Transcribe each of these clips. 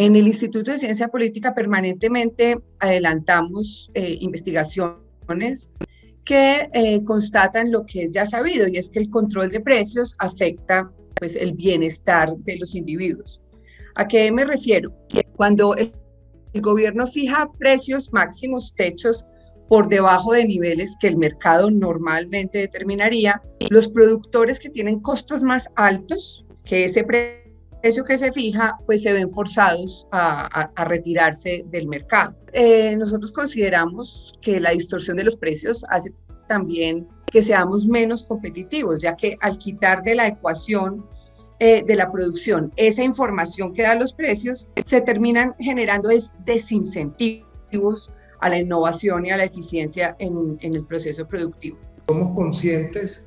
En el Instituto de Ciencia Política permanentemente adelantamos investigaciones que constatan lo que es ya sabido, y es que el control de precios afecta pues, el bienestar de los individuos. ¿A qué me refiero? Cuando el gobierno fija precios máximos, techos, por debajo de niveles que el mercado normalmente determinaría, los productores que tienen costos más altos que ese precio que se fija, pues se ven forzados a retirarse del mercado. Nosotros consideramos que la distorsión de los precios hace también que seamos menos competitivos, ya que al quitar de la ecuación de la producción esa información que da los precios, se terminan generando desincentivos a la innovación y a la eficiencia en el proceso productivo. Somos conscientes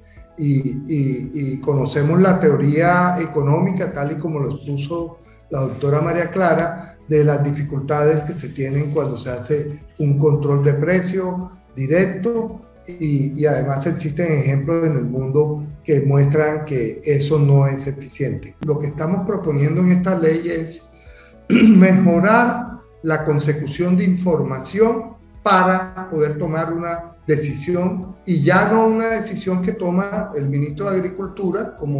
y conocemos la teoría económica tal y como lo expuso la doctora María Clara, de las dificultades que se tienen cuando se hace un control de precio directo, y además existen ejemplos en el mundo que muestran que eso no es eficiente. Lo que estamos proponiendo en esta ley es mejorar la consecución de información para poder tomar una decisión, y ya no una decisión que toma el ministro de Agricultura como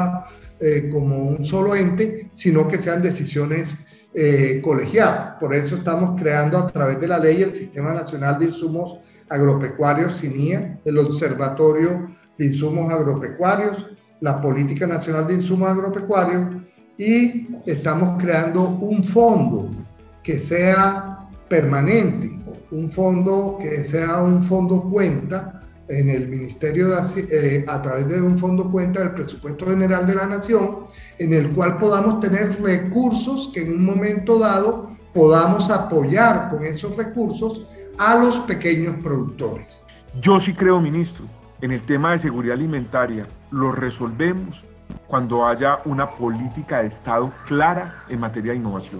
un solo ente, sino que sean decisiones colegiadas. Por eso estamos creando a través de la ley el Sistema Nacional de Insumos Agropecuarios, SINIA, el Observatorio de Insumos Agropecuarios, la Política Nacional de Insumos Agropecuarios, y estamos creando un fondo que sea permanente, un fondo que sea un fondo cuenta en el Ministerio a través de un fondo cuenta del Presupuesto General de la Nación, en el cual podamos tener recursos que en un momento dado podamos apoyar con esos recursos a los pequeños productores. Yo sí creo, ministro, en el tema de seguridad alimentaria lo resolvemos cuando haya una política de Estado clara en materia de innovación.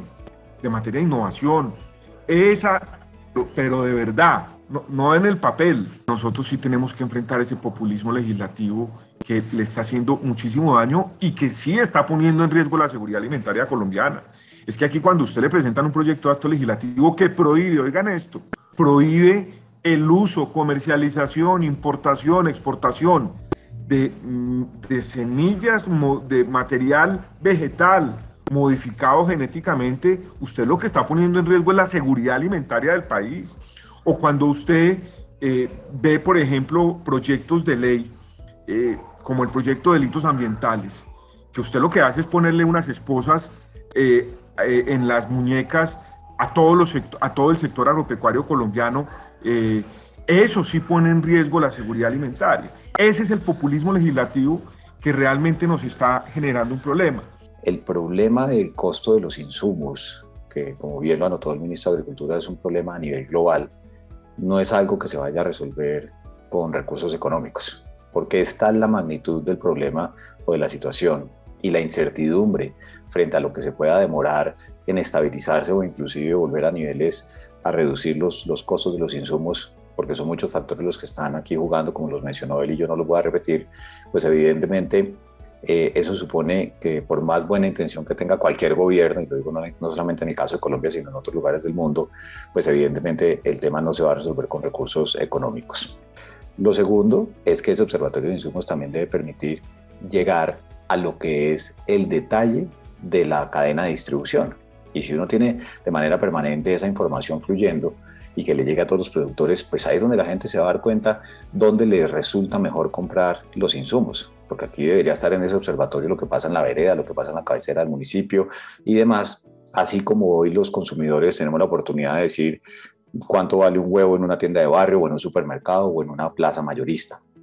Pero de verdad, no en el papel. Nosotros sí tenemos que enfrentar ese populismo legislativo que le está haciendo muchísimo daño y que sí está poniendo en riesgo la seguridad alimentaria colombiana. Es que aquí cuando usted le presentan un proyecto de acto legislativo que prohíbe, oigan esto, prohíbe el uso, comercialización, importación, exportación de semillas, de material vegetal modificado genéticamente, usted lo que está poniendo en riesgo es la seguridad alimentaria del país. O cuando usted ve, por ejemplo, proyectos de ley, como el proyecto de delitos ambientales, que usted lo que hace es ponerle unas esposas en las muñecas a todo el sector agropecuario colombiano, eso sí pone en riesgo la seguridad alimentaria. Ese es el populismo legislativo que realmente nos está generando un problema. El problema del costo de los insumos, que como bien lo anotó el ministro de Agricultura, es un problema a nivel global, no es algo que se vaya a resolver con recursos económicos, porque esta es la magnitud del problema o de la situación y la incertidumbre frente a lo que se pueda demorar en estabilizarse o inclusive volver a niveles a reducir los costos de los insumos, porque son muchos factores los que están aquí jugando, como los mencionó él y yo no los voy a repetir, pues evidentemente eso supone que por más buena intención que tenga cualquier gobierno, y lo digo no solamente en el caso de Colombia, sino en otros lugares del mundo, pues evidentemente el tema no se va a resolver con recursos económicos. Lo segundo es que ese observatorio de insumos también debe permitir llegar a lo que es el detalle de la cadena de distribución. Y si uno tiene de manera permanente esa información fluyendo y que le llegue a todos los productores, pues ahí es donde la gente se va a dar cuenta dónde les resulta mejor comprar los insumos. Porque aquí debería estar en ese observatorio lo que pasa en la vereda, lo que pasa en la cabecera del municipio y demás, así como hoy los consumidores tenemos la oportunidad de decir cuánto vale un huevo en una tienda de barrio o en un supermercado o en una plaza mayorista.